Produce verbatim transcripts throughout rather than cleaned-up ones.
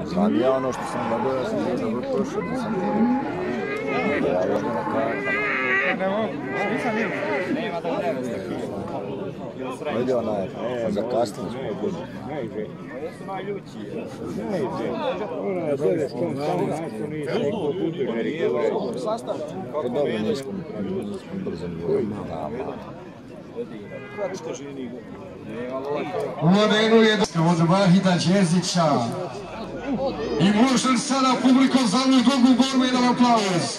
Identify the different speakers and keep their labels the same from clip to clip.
Speaker 1: Znam ja ono što sam gledao, ja sam gledao prošlo, nisam ti rekao. Ja još na kartama.
Speaker 2: Ne mogu, nisam vidio. Nema da ne različite.
Speaker 1: Vidi onaj, zakasnili smo od godina.
Speaker 3: Jesu najljući. Ona zove s tom samo našto nije neko putu žerije.
Speaker 2: Sastav.
Speaker 1: Kako dobro nismo brzo ni vojima.
Speaker 4: U Medenu je od Vahida Džerzića. I može sada publikom za ovu drugu borbu jedan aplauz.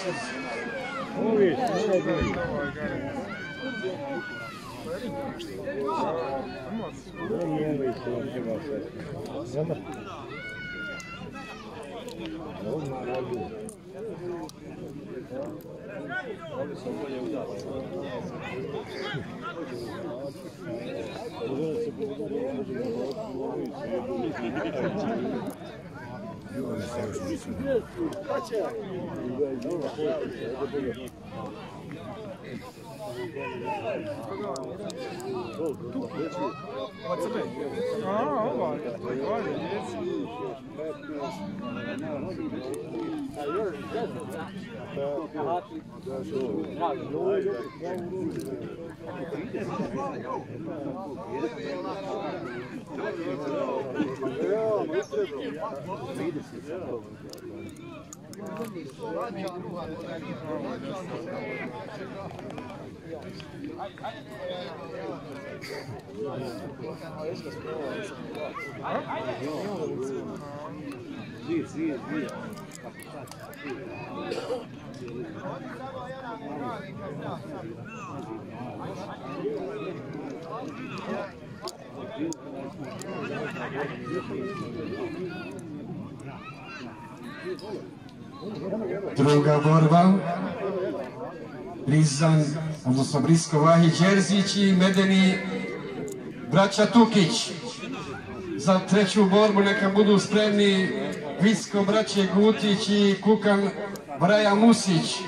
Speaker 4: Druga borba. Brizan, odnosno Brisko Vahid Džerzić i Medeni braća Tukić. Za treću borbu neka budu spremni Visko braće Gutić i Kukan Braja Musić.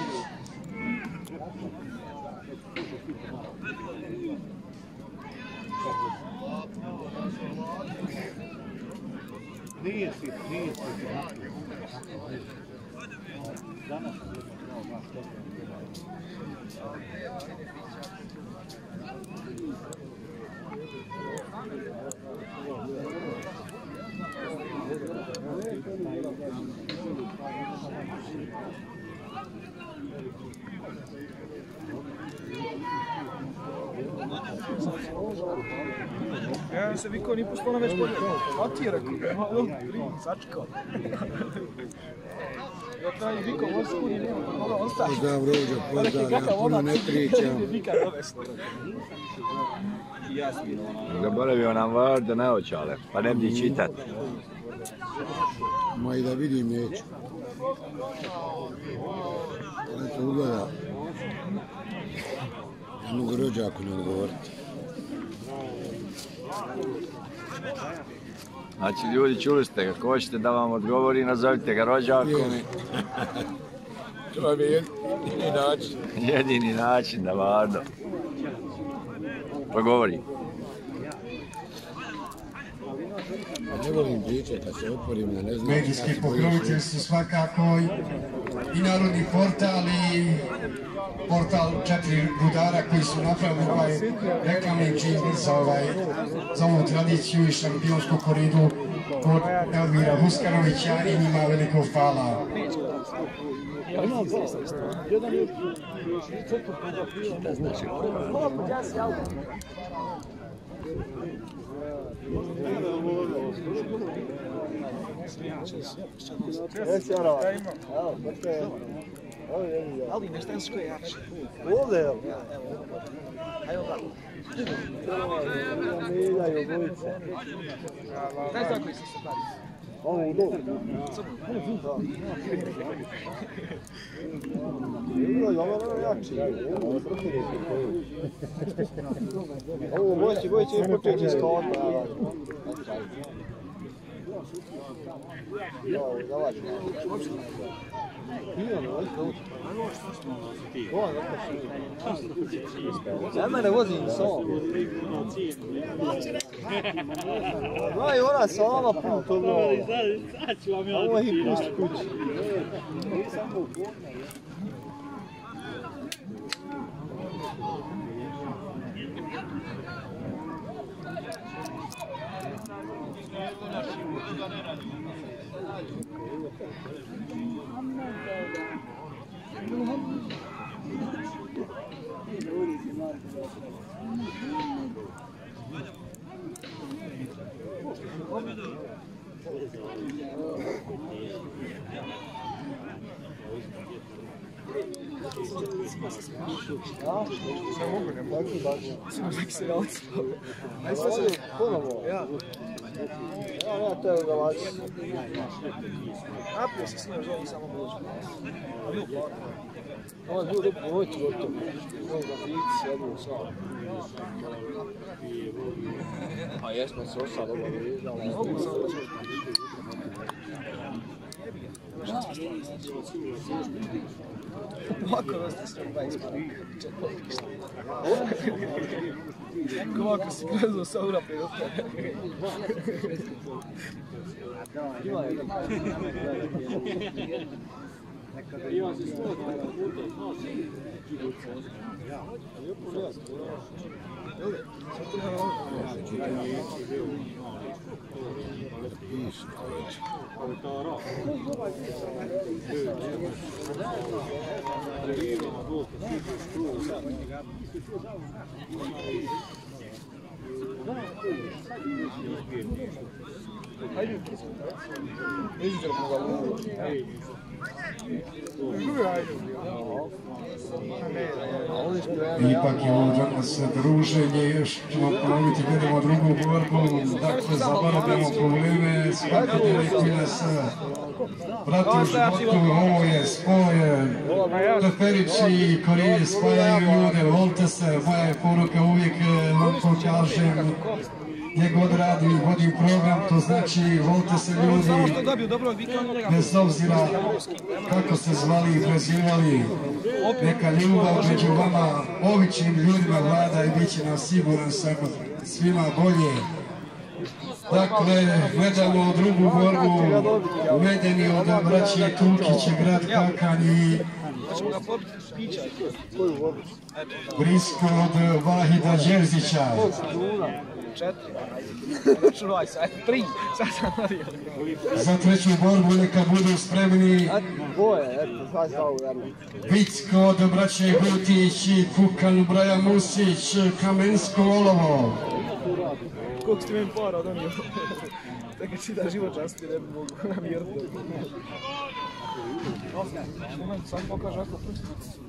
Speaker 3: Nije si, nije si. Danas
Speaker 2: Ja se Viko ni pustao na već bolje. A ti je rekao, malo sačekao. Ja taj Viko vozu i nema ostaje.
Speaker 5: Pozdrav Rođo, pozdrav, ja puno ne pričam.
Speaker 1: Zaboravio nam varde naočale, pa ne bi čitat.
Speaker 5: Ma i da vidim neću. Eto ugleda. Ne mogu rođaku ne odgovoriti.
Speaker 1: Znači ljudi, čuli ste ga, ko hoćete da vam odgovori, nazovite ga rođakom.
Speaker 5: To vam je jedini način.
Speaker 1: Jedini način da vardo. Pa govori.
Speaker 5: Ne volim pričati, kad se otvorim da ne znam...
Speaker 4: Medijski pokrovitelj su svakako i Narodni portal i portal četiri rudara koji su napravili ovaj reklamni džingl za, ovaj, za ovu tradiciju i šampionsku koridu kod Elvira Vuskanovića i njima veliko hvala.
Speaker 1: Šta znači?
Speaker 2: Ali nešto je što je jače.
Speaker 3: ovdje je.
Speaker 2: Ajmo ovako.
Speaker 3: Miljaju bojice.
Speaker 2: Daj tako isto se bavi.
Speaker 3: Ovo u dolu. Ovo je jači. Ovo bojice, bojice je početi iz kota. Ja mene vozim s ovom.
Speaker 2: Daj ona sama put, ono. Ovo ih pusti kući.
Speaker 6: Ne mogu, ne mogu baš. Samo nek se odspao. Aj sad se ponovo. Ja. Ja, ja, to je ugalači. Napio se s njim želi samo buđu. Ovo je bilo lijepo, nemojte gotovo. Ovo da bici, jednu sam. Pa jesmo se osad dobro vidjeli. Mogu sam doći. Ovako da ste sve dvadeset pet. Ovako si gledao sa urapred od tebe. Ima je. Ima se sto puta. Lijepo gledam.
Speaker 4: Ipak je ovo danas druženje, još ćemo ponoviti, gledamo drugu borbu, dakle zaboravljamo probleme, svakodnevni koji nas prati u životu, ovo je spoje, Teperići i Korije spajaju ljude, volite se, moja je poruka uvijek, vam to kažem, gdje god radim, vodim program, to znači volite se ljudi, bez obzira kako se zvali i prezivali, neka ljubav među vama, običnim ljudima vlada i bit će nam siguran sam svima bolje. Dakle, gledamo drugu borbu, Medeni od braće Tukića, grad Kakan i Brizan od Vahida Džerzića.
Speaker 6: Četiri. Računaj se, eto, tri. Sad sam nadio.
Speaker 4: Za treću borbu neka budu spremni
Speaker 6: Boje, eto, sad sam uverno.
Speaker 4: Vicko od braće Gutić, Kukan Braja Musić, Kamensko olovo.
Speaker 6: Koliko ste meni para donio? Tako čita život časti, ne bi mogu namirati. Moment, sad pokaže ako prst.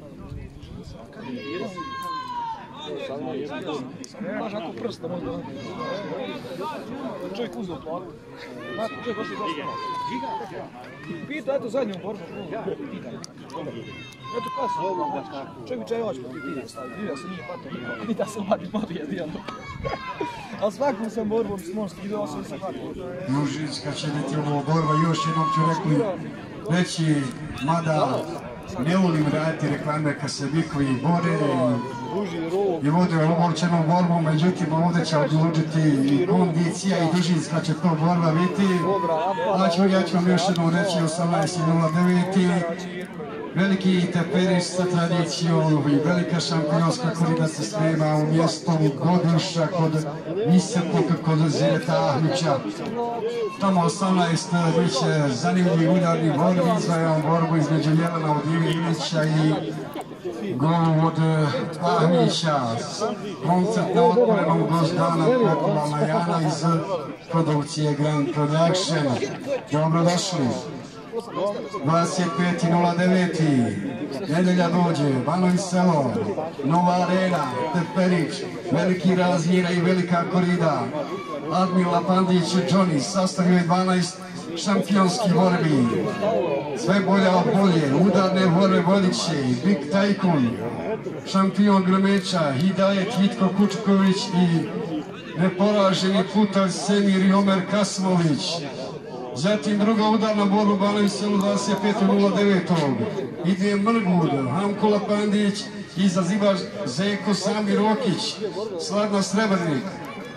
Speaker 6: Kaže ako prst da može da čovjek uzeo plavu. Znate, čovjek došli dosta. Pita, eto zadnju borbu. Pita. Eto kada se ovo, čovjek bi čajevač po ti pide staviti. Vidio se nije patao, pita se mladi morije dijelo. Ali svakom sam borbom s možete, vidio sam se hvatio.
Speaker 4: Mužička će biti ovo borba, još jednom ću rekli, reći, mada ne volim raditi reklame kad se bikovi bore i vode omoćenom borbu, međutim ovdje će odlučiti i kondicija i dužinska će to borba biti. Znači, ja ću vam još jednom reći osamnaest nula devet. Veliki Teperić sa tradicijom i velika šampionska korida se sprema u mjestu Goduša kod Visokog kod Zireta Ahmića. Tamo osamnaest bit će zanimljivi udarni borbi, izvajamo borbu između Jelena od Ilića i Golu od Ahmića. Koncert na otvorenom Gozdana, popularna Jana iz produkcije Grand Production. Dobrodošli. dvadeset peti nula devet. Nedelja dođe, Banovići selo, nova arena, Teperić, veliki razmjera i velika korida. Admila Pandić, Johnny, sastavio je dvanaest šampionskih borbi. Sve bolja od bolje, udarne borbe vodit će Big Tajkun, šampion Grmeća, Hidajet Vitko Kučković i neporaženi putalj Semir i Omer Kasmović. Zatim druga udarna borba Banovići selu dvadeset peti nula devet. Ide Mrgud, Hamkola Pandić, izaziva Zeko Samir Okić, Sladna Srebrnik.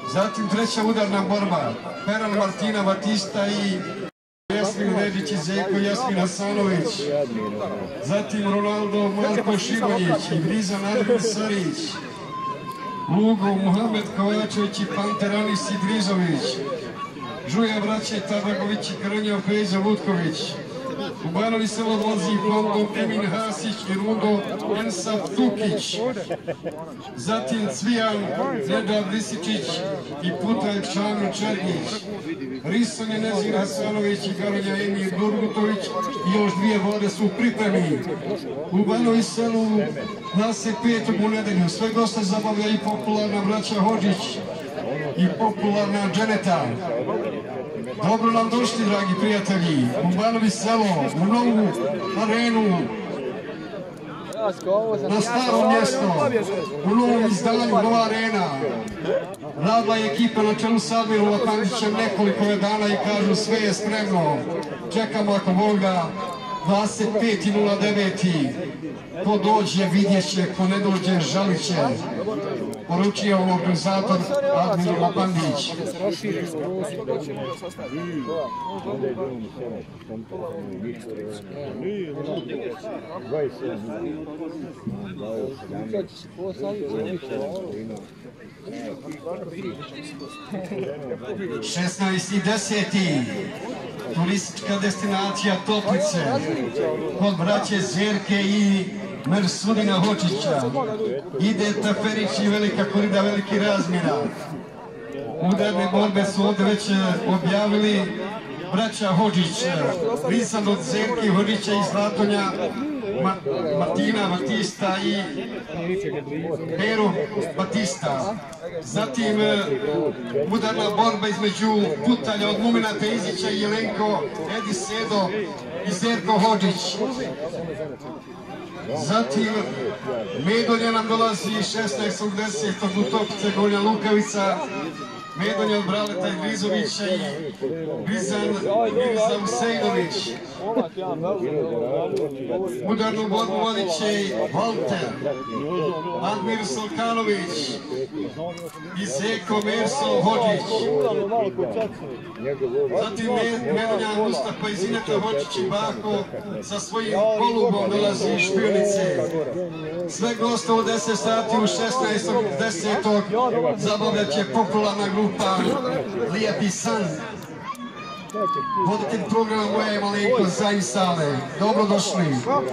Speaker 4: Zatim treća udarna borba. Peran Martina Batista i Jasmin Redić i Zeko Jasmin Hasanović. Zatim Ronaldo Marko Šimonjić i Brizan Admin Sarić. Lugo Muhamed Kovačević i Panter Anis Idrizović. Žuja braće Tabagović i Krnja Fejza Vutković. U Banovi se odlazi Plondo Emin Hasić i Rundo Ensaf Tukić. Zatim Cvijan Nedžad Lisičić i Putalj Čano Černić. Risan je Nezir Hasanović i Garonja Emir Durgutović i još dvije vode su u pripremi. U Banovi selu nas je petog u nedelju. Sve goste zabavlja i popularna braća Hodžić i popularna Dženeta. Dobro nam došli, dragi prijatelji, u Banovi selo, u novu arenu, na staro mjesto, u novom izdanju, nova arena. Radila je ekipa na čelu s Admirom Latandićem nekoliko dana i kažu sve je spremno. Čekamo ako Boga dvadeset peti nula deveti. Ko dođe vidjet će, ko ne dođe žalit će. Poručio organizator Admir Latandić. šesnaesti deseti turistička destinacija Toplice kod braće Zverke i Mersudina Hočića. Ide Taferić i Velika Korida, veliki razmjera. Udarne borbe su ovdje već objavili braća Hodžić, Brizan od Zverke Hodžića iz Zlatonja, Martina Batista i Pero Batista. Zatim udarna borba između Putalja od Mumina Tezića i Jelenko Edi Sedo i Zerko Hodžić. Zatim Medonja nam dolazi šesnaestog desetog u Toplice, Gornja Lukavica. Medonja od Braleta Idrizovića i Brizan Mirza Usejnović. Udarnu borbu vodit će Valter, Admir Solkanović i Zeko Merso Hodžić. Zatim Medonja Mustafa iz Ineta Hodžić i Bako sa svojim kolubom dolazi iz Špionice. Sve goste u deset sati u šesnaestog desetog zabavljat će popularna grupa Lijepi san. Voditelj programa moje malenkost Zajm Sale. Dobrodošli.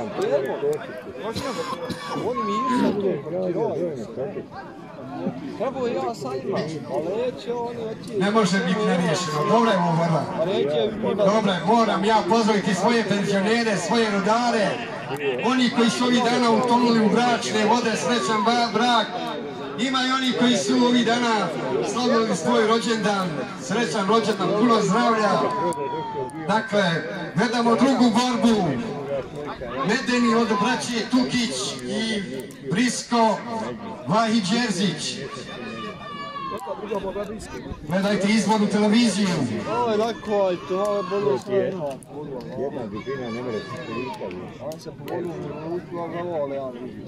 Speaker 4: Ne može biti neriješeno. Dobra je ovo borba. Dobra je, moram ja pozdraviti svoje penzionere, svoje rodare. Oni koji su ovih dana utonuli u bračne vode, srećan brak. Ima i oni koji su ovih dana slavili svoj rođendan, srećan rođendan, puno zdravlja. Dakle, gledamo drugu borbu. Medeni od braće Tukić i Brisko Vahi Džerzić. Gledajte izbornu televiziju.
Speaker 2: Ovo je lako, to je bolje strano.
Speaker 3: Jedna dupina ne mere se prikali.
Speaker 2: On se pogodio u minutu, a ga vole, ja vidim.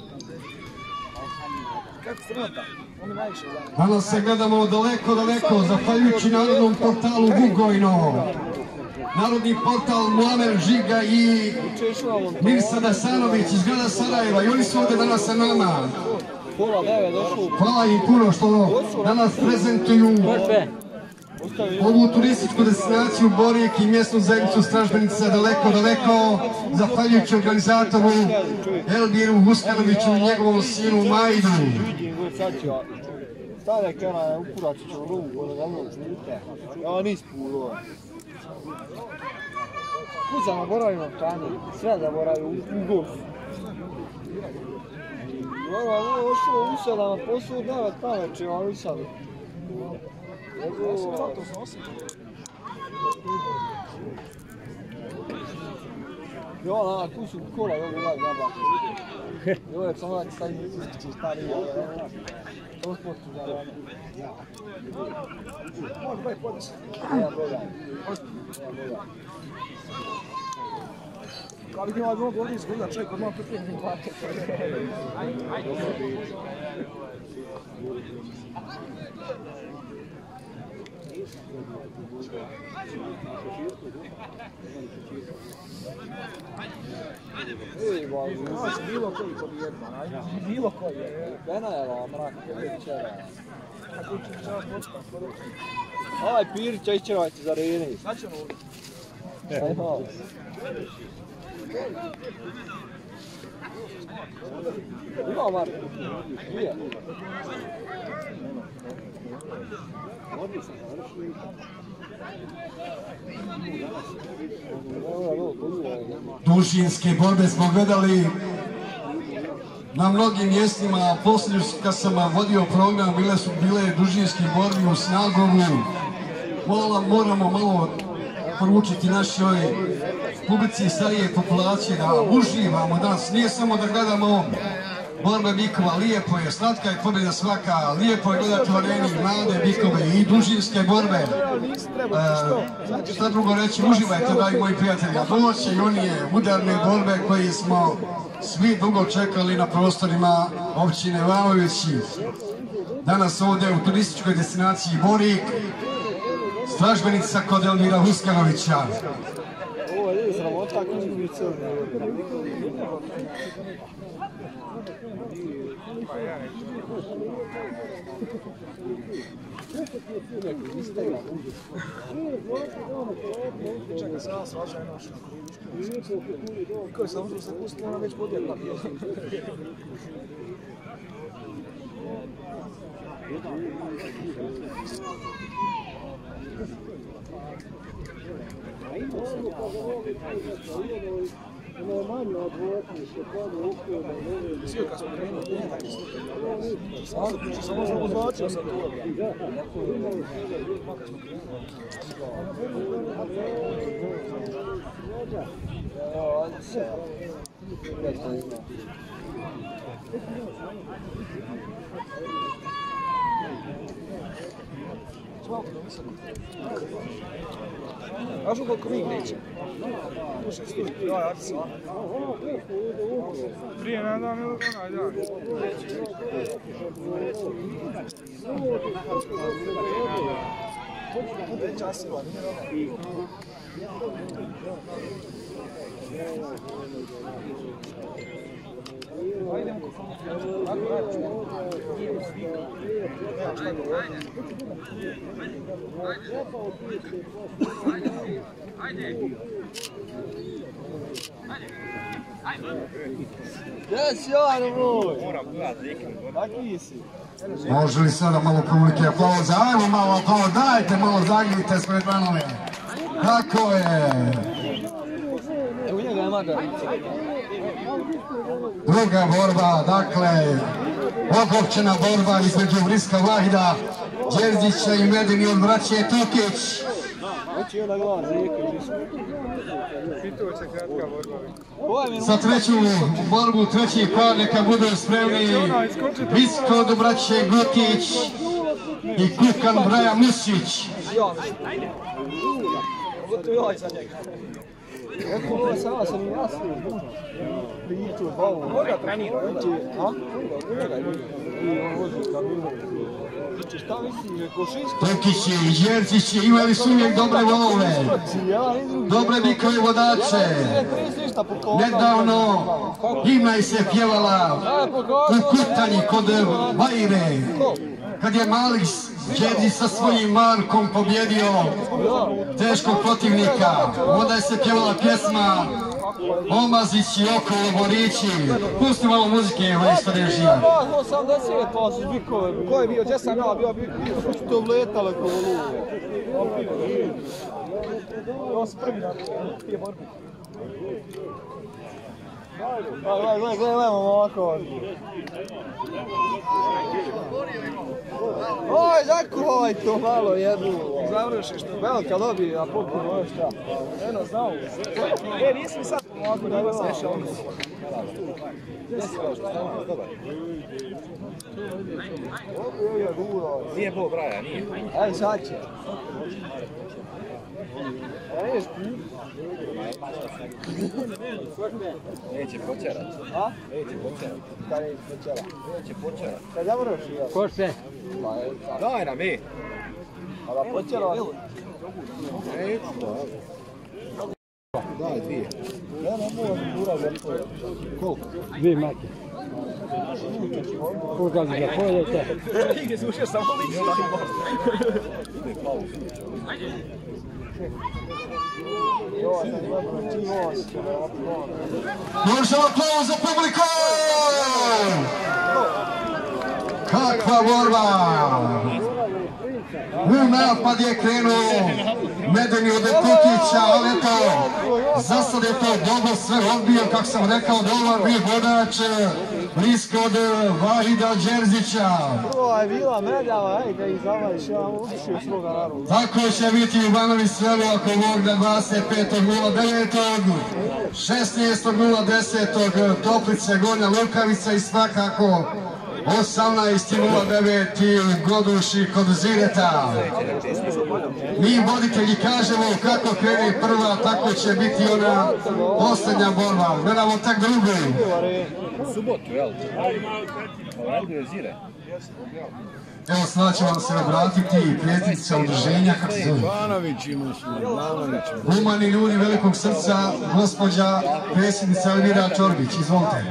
Speaker 2: Kako se nota? On je najviše zanimljiv.
Speaker 4: Danas se gledamo daleko, daleko, zahvaljujući narodnom portalu Vugojno. Narodni portal Muamer Žiga i Mirsa Dasanović iz grada Sarajeva. I oni su ovdje danas sa nama. Hvala im puno što danas prezentuju ovu turističku destinaciju Borijek i mjesnu zajednicu Stražbenica daleko, daleko, zahvaljujući organizatoru Elbiru Huskanoviću i njegovom sinu Majdu.
Speaker 2: Stavlja kana, upuraći ću u ruku, ono ga mnog snite. Ja nis pulo. Kuza zaboravimo kani, sve zaboravimo u golf. Ovo je ošlo usadama posao devet pameće, ali usadu. Ja sam to snosim. Jo, ona, tu su kola, ovo je jaba. Ovo je samo da stavim ističi stari, to smo tu da rano. Može baj podesi. Ja gledam. Kao vidim ovaj mnogo ovdje izgleda čovjek od malo pripremljenih vlake. Ej, znači bilo koji pobjedno, bilo koji. Benajela, mrak, večera. Aj, Pirića, išćevajte za Reni. Sad ćemo ovdje. Ajmo. Ima Marko. Nije.
Speaker 4: Dužinske borbe smo gledali na mnogim mjestima. Poslije kad sam vodio program, bile su bile dužinske borbe u Snagovu. Moramo malo poručiti našoj publici starije populacije da uživamo danas. Nije samo da gledamo borbe bikova, lijepo je, slatka je pobjeda svaka, lijepo je gledati u areni mlade bikove i dužinske borbe. E, šta drugo reći, uživajte, dragi moji prijatelji, a doće i onije udarne borbe koji smo svi dugo čekali na prostorima općine Banovići. Danas ovdje u turističkoj destinaciji Borik, Stražbenica kod Elmira Huskanovića.
Speaker 2: Ovo je sramota ako izgubi crne. Čekaj, sada svađa je naša. Koji sam što se pustila, ona već podjela. Svi kad smo krenuli, nije tako slučaj. Samo sam uzvačio sam tu. Znaš u koliko mi neće? Slušaj, slušaj, daj, ajde se. Prije ne dam ili onaj dan. Već asila, nije ono. Ajdemo kod fotografiju. Ajde. Gdje si ovaj moj? Taki si.
Speaker 4: Može li sada malo publike aplauza? Ajmo malo aplauza, dajte malo zagljite spred Banove. Kako je?
Speaker 2: Evo njega je Magar.
Speaker 4: Druga borba, dakle, okopčena borba između Vriska Vlahida, Džerzića i Medeni od braće Tukić.
Speaker 2: Hoće jedna glava rijeke u Brisku.
Speaker 3: Pitovića kratka borba.
Speaker 4: Za treću borbu, treći par, neka budu spremni Vrisko od braće Gutić i Kukan Braja Musić.
Speaker 2: Gotovo joj za njega. Kako ovo sama sam i jasno. Priču, bavu. Koga trenira? A? Šta misliš, Košinski?
Speaker 4: Tukići i Džerzići imali su uvijek dobre volove, dobre bikove vodače. Nedavno himna se pjevala u Kutanji kod Bajire, kad je mali Džerzić sa svojim Markom pobjedio teškog protivnika. Onda je se pjevala pjesma Omazić i okolo Borići. Pusti malo muzike, evo isto režija.
Speaker 2: osamdeset pa su bikove. Ko je bio? Gdje sam ja bio? Bio su to vletale kao luve. Ovo su prvi dan tije borbe. Gledaj, gledaj, gledajmo ovako. Oj, zakuvaj to malo jedu. Završiš to. Velika dobije, a potpuno ovo šta. Eno, znao. E, nisi mi sad ovako da vas ješa ono. Gdje si kao što stavno, dobar.
Speaker 3: Nije bol Braja, nije.
Speaker 2: Ajde, sad će.
Speaker 3: Neće počerat.
Speaker 2: A?
Speaker 3: Neće počerat.
Speaker 2: Kada neće počerat?
Speaker 3: Neće počerat.
Speaker 2: Kad završi, ja.
Speaker 5: Ko se?
Speaker 3: Daj nam, e.
Speaker 6: A da počela?
Speaker 5: Daj, dvije.
Speaker 6: Ja ne mogu da pura za tvoje.
Speaker 5: Koliko? Dvije make. Koliko za pojedete?
Speaker 6: Igdje si ušao samo lično.
Speaker 4: Možda aplauz za publiku! Kakva borba! U napad je krenuo Medeni od Tukića, ali eto, za sad je to dobro sve odbio, kako sam rekao, dobar bio vodač, blisko od Vahida Džerzića.
Speaker 6: Prvo je bila medljava, ej, da ih zavališ, ja vam udišio svoga naroda.
Speaker 4: Tako će biti u Banovići selu ako Bog da dvadeset petog nula devetog šesnaestog nula desetog Toplice, Gornja Lukavica i svakako osamnaest nula devet Goduši kod Zireta. Mi voditelji kažemo kako krene prva, tako će biti ona posljednja borba. Gledamo tak drugu.
Speaker 5: Subotu, jel? Radio Zire.
Speaker 4: Evo sada će vam se obratiti predsjednica udruženja, kako se zove?
Speaker 5: Banovići ima smo, Banovići.
Speaker 4: Humani ljudi velikog srca, gospođa predsjednica Elvira Čorbić, izvolite.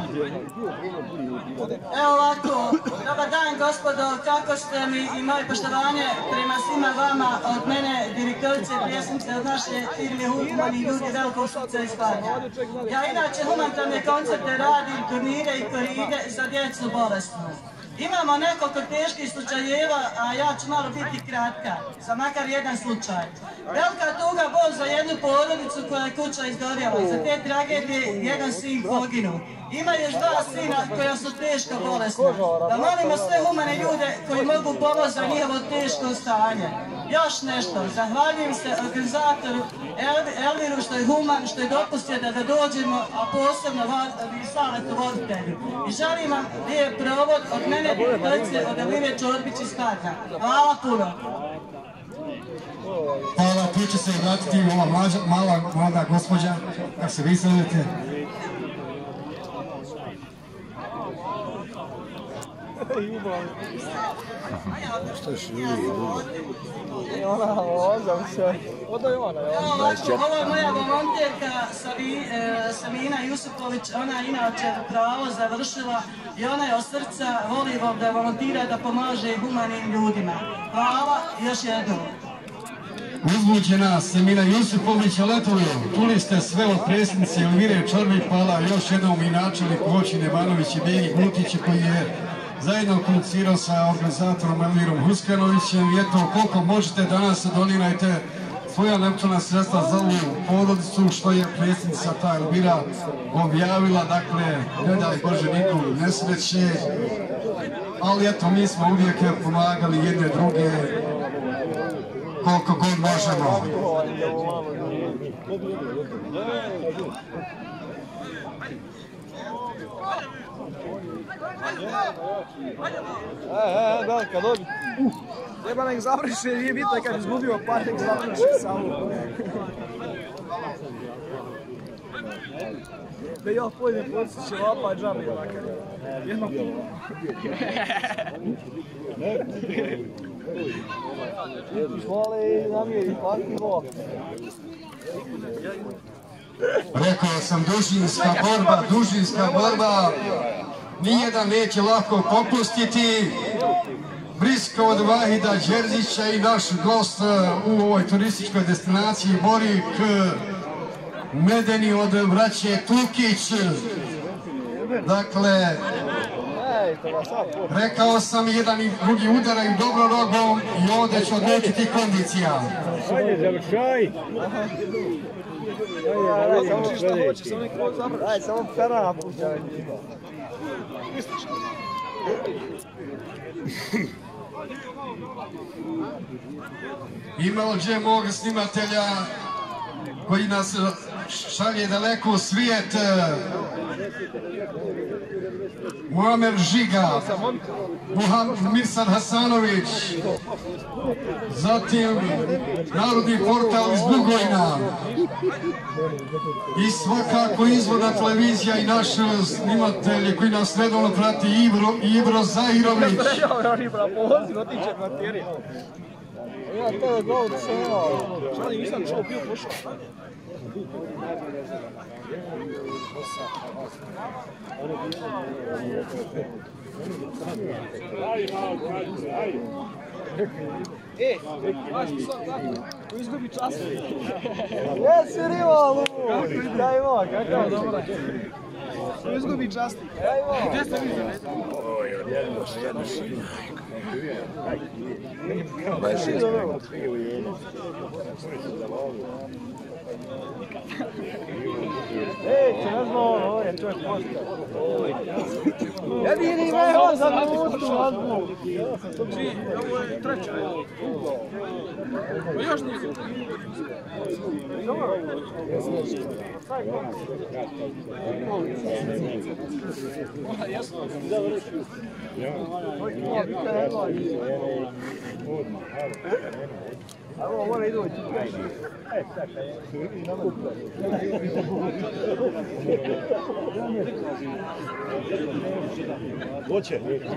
Speaker 7: Evo ovako, dobar dan gospodo, kako ste mi i moje poštovanje prema svima vama od mene, direktorice, predsjednice od naše firme Humani ljudi velikog srca iz Kvarnja. Ja inače humanitarne koncerte radim, turnire i koride za djecu bolesnu. Imamo nekoliko teških slučajeva, a ja ću malo biti kratka, za makar jedan slučaj. Velika tuga bol za jednu porodicu koja je kuća izgorjela. Za te tragedije jedan sin poginu. Ima još dva sina koja su teško bolesna. Da molimo sve humane ljude koji mogu pomoći za njihovo teško stanje. Još nešto, zahvaljujem se organizatoru Elviru što je human, što je dopustio da dođemo, a posebno i savjetu voditelju. I želim vam lijep provod od mene, direktorice od Elvire Čorbić iz Kvarnja. Hvala puno.
Speaker 4: Hvala, tu će se vratiti ova mala, mlada gospođa, kako se vi zovete.
Speaker 5: Što je šljivi, dugo?
Speaker 6: I ona ozam se. Odo je ona, je ona.
Speaker 7: Ovo je moja volonterka Samina Jusupović, ona je inače pravo završila i ona je od srca voli da volontira da pomaže humanim ljudima. Hvala još jednom.
Speaker 4: Uzbuđena Samina Jusupović, Letovlju, čuli ste sve od predsjednice Elvire Čorbić, hvala još jednom i načelnik općine Banovići Begi Gutići koji je zajedno komunicirao sa organizatorom Elvirom Huskanovićem i eto koliko možete danas donirajte svoja novčana sredstva za ovu porodicu što je predsjednica ta Elvira objavila, dakle ne daj Bože nikom nesreće, ali eto mi smo uvijek pomagali jedne druge koliko god možemo.
Speaker 6: E, e, velika dobit. Treba nek završi, nije bitno kad izgubio par, nek završi samo. Da ja pojedem podsjeći će vapa džabe, makar. Jedno puno. Vole i namjeri, pati vo.
Speaker 4: Rekao sam dužinska borba, dužinska borba. Nijedan neće lako popustiti. Blisko od Vahida Džerzića i naš gost u ovoj turističkoj destinaciji Borik Medeni od braće Tukić. Dakle, rekao sam jedan i drugi udaraju dobro nogom i ovdje ću odmetiti kondicija.
Speaker 3: Ajde, završaj!
Speaker 6: Samo čiš šta hoće, samo neki rok završi. Ajde, samo pera napušća.
Speaker 4: Imao gdje mog snimatelja koji nas šalje daleko u svijet, Muamer Žiga, Mirsan Hasanović, zatim Narodni portal iz Bugojna i svakako izvorna televizija i naš snimatelj koji nas redovno prati Ibro Zahirović.
Speaker 2: Ja tebe gol da sam imao. Žali, nisam čuo, bio pošao. E, baš mi sad tako, ko izgubi čas. Jesi rivalu! Daj ima, kakav dobra. Ko izgubi časti. Daj ima. Gdje ste vidjeli?
Speaker 1: Oj, odjedno se jedno šina. dvadeset šest.
Speaker 2: Ej, če ne znao ono, je to je posta. Jedini me on za minutu, Azmu.
Speaker 6: Tri, ovo je treća. Pa još nije. Ona jasno.
Speaker 2: Evo, mora idu oći.
Speaker 3: Hoće.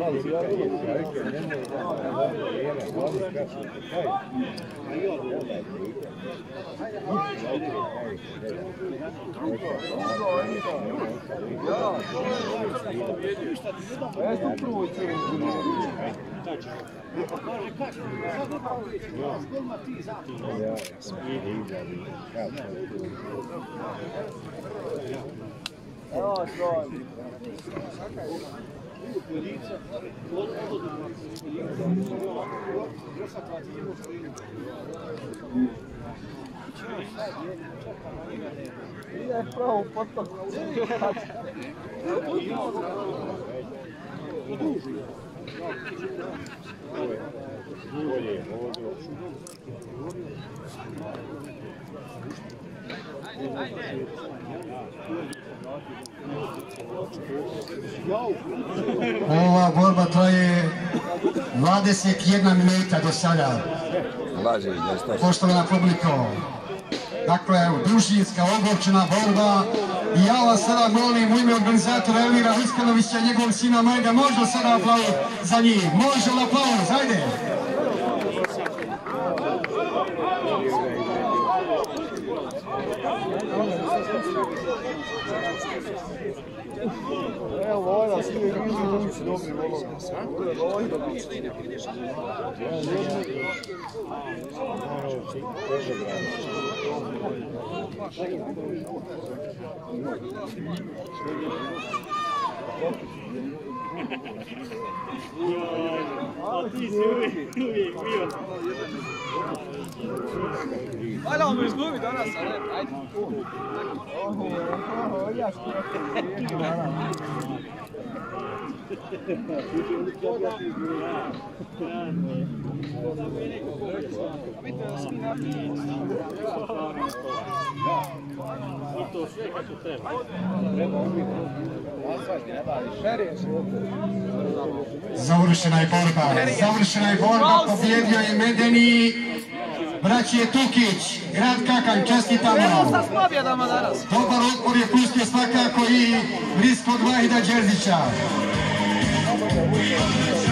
Speaker 2: Evo, svoj. Ide pravo potok.
Speaker 4: Ova borba traje dvadeset jedna minuta do sada. Poštovana publiko, dakle, družinska ogorčena borba i ja vas sada molim u ime organizatora Elvira Viskanovića, njegovog sina Majda, može sada aplauz za njih, može li aplauz, ajde!
Speaker 2: Evo, Vojna, svi je vidio, su dobri volovi.
Speaker 3: A ti si uvijek, uvijek bio.
Speaker 6: Ajde, on me izgubi danas, ali ajde.
Speaker 2: Oho, oho, ja što
Speaker 3: To sve kako treba.
Speaker 4: Završena je borba, završena je borba, pobjedio je Medeni, braći je Tukić, grad Kakanj, čestitamo. Dobar otpor je pustio svakako i bliskog Vahida Džerzića.